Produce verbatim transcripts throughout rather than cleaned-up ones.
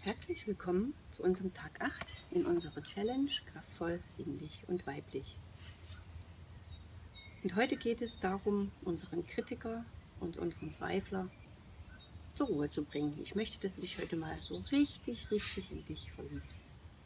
Herzlich willkommen zu unserem Tag acht in unserer Challenge Kraftvoll, sinnlich und weiblich. Und heute geht es darum, unseren Kritiker und unseren Zweifler zur Ruhe zu bringen. Ich möchte, dass du dich heute mal so richtig, richtig in dich verliebst.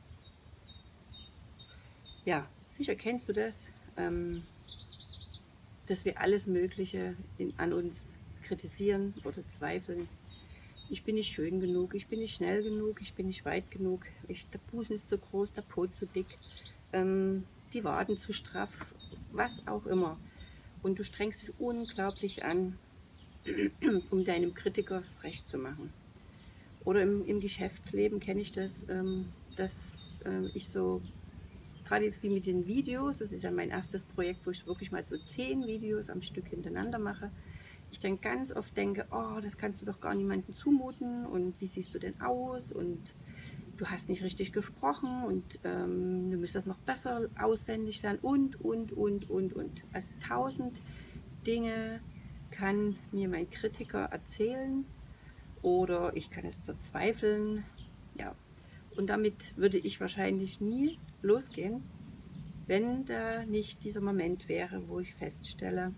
Ja, sicher kennst du das, ähm, dass wir alles Mögliche in, an uns kritisieren oder zweifeln. Ich bin nicht schön genug, ich bin nicht schnell genug, ich bin nicht weit genug, ich, der Busen ist zu groß, der Po zu dick, ähm, die Waden zu straff, was auch immer. Und du strengst dich unglaublich an, um deinem Kritiker das Recht zu machen. Oder im, im Geschäftsleben kenne ich das, ähm, dass äh, ich so, gerade jetzt wie mit den Videos, das ist ja mein erstes Projekt, wo ich wirklich mal so zehn Videos am Stück hintereinander mache, ich dann ganz oft denke, oh, das kannst du doch gar niemandem zumuten und wie siehst du denn aus und du hast nicht richtig gesprochen und ähm, du müsstest das noch besser auswendig lernen und, und, und, und, und. Also tausend Dinge kann mir mein Kritiker erzählen oder ich kann es zerzweifeln. Ja, und damit würde ich wahrscheinlich nie losgehen, wenn da nicht dieser Moment wäre, wo ich feststelle,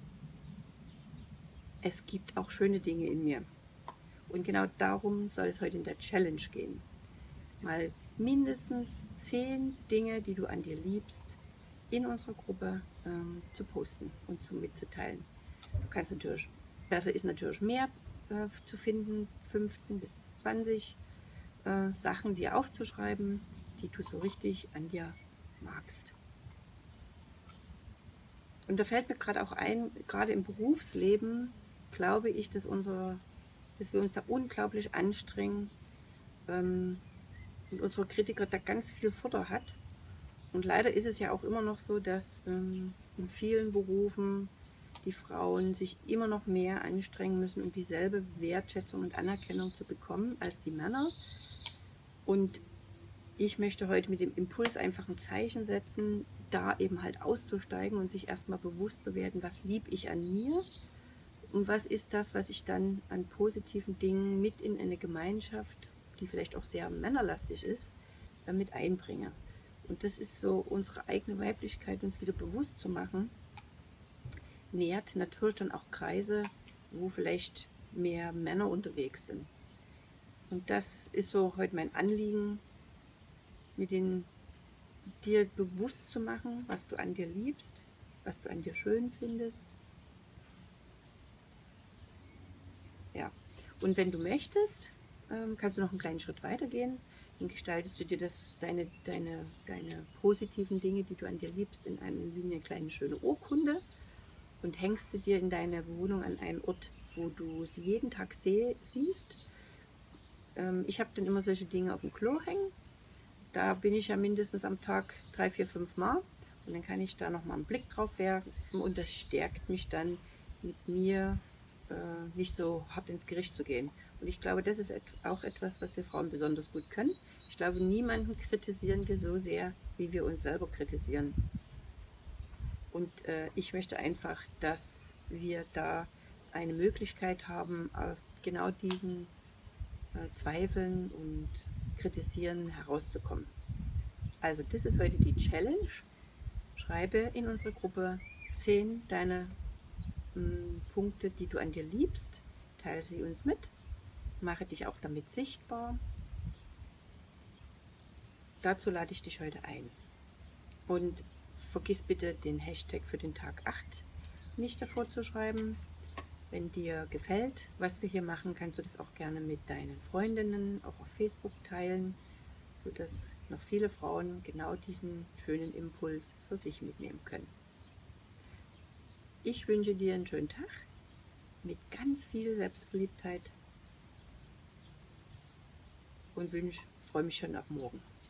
es gibt auch schöne Dinge in mir. Und genau darum soll es heute in der Challenge gehen. Mal mindestens zehn Dinge, die du an dir liebst, in unserer Gruppe ähm, zu posten und zu mitzuteilen. Du kannst natürlich, besser ist natürlich mehr äh, zu finden, fünfzehn bis zwanzig äh, Sachen dir aufzuschreiben, die du so richtig an dir magst. Und da fällt mir gerade auch ein, gerade im Berufsleben glaube ich, dass, unsere, dass wir uns da unglaublich anstrengen ähm, und unsere Kritiker da ganz viel Futter hat. Und leider ist es ja auch immer noch so, dass ähm, in vielen Berufen die Frauen sich immer noch mehr anstrengen müssen, um dieselbe Wertschätzung und Anerkennung zu bekommen als die Männer. Und ich möchte heute mit dem Impuls einfach ein Zeichen setzen, da eben halt auszusteigen und sich erstmal bewusst zu werden, was liebe ich an mir und was ist das, was ich dann an positiven Dingen mit in eine Gemeinschaft, die vielleicht auch sehr männerlastig ist, mit einbringe. Und das ist so unsere eigene Weiblichkeit, uns wieder bewusst zu machen, nährt natürlich dann auch Kreise, wo vielleicht mehr Männer unterwegs sind. Und das ist so heute mein Anliegen, mit den, dir bewusst zu machen, was du an dir liebst, was du an dir schön findest. Ja, und wenn du möchtest, ähm, kannst du noch einen kleinen Schritt weiter gehen. Dann gestaltest du dir das, deine, deine, deine positiven Dinge, die du an dir liebst, in eine, wie eine kleine schöne Urkunde und hängst sie dir in deiner Wohnung an einen Ort, wo du sie jeden Tag seh, siehst. Ähm, ich habe dann immer solche Dinge auf dem Klo hängen. Da bin ich ja mindestens am Tag drei, vier, fünf Mal. Und dann kann ich da nochmal einen Blick drauf werfen und das stärkt mich dann, mit mir äh, nicht so hart ins Gericht zu gehen. Und ich glaube, das ist et auch etwas, was wir Frauen besonders gut können. Ich glaube, niemanden kritisieren wir so sehr, wie wir uns selber kritisieren. Und äh, ich möchte einfach, dass wir da eine Möglichkeit haben, aus genau diesen äh, Zweifeln und Kritisieren herauszukommen. Also das ist heute die Challenge. Schreibe in unsere Gruppe zehn deine mh, Punkte, die du an dir liebst. Teile sie uns mit. Mache dich auch damit sichtbar. Dazu lade ich dich heute ein. Und vergiss bitte den Hashtag für den Tag acht nicht davor zu schreiben. Wenn dir gefällt, was wir hier machen, kannst du das auch gerne mit deinen Freundinnen auch auf Facebook teilen, sodass noch viele Frauen genau diesen schönen Impuls für sich mitnehmen können. Ich wünsche dir einen schönen Tag mit ganz viel Selbstverliebtheit und wünsche, freue mich schon auf morgen.